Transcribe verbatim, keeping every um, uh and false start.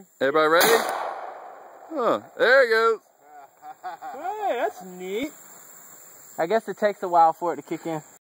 Ready? Everybody ready? Huh, there it goes. Hey, that's neat. I guess it takes a while for it to kick in.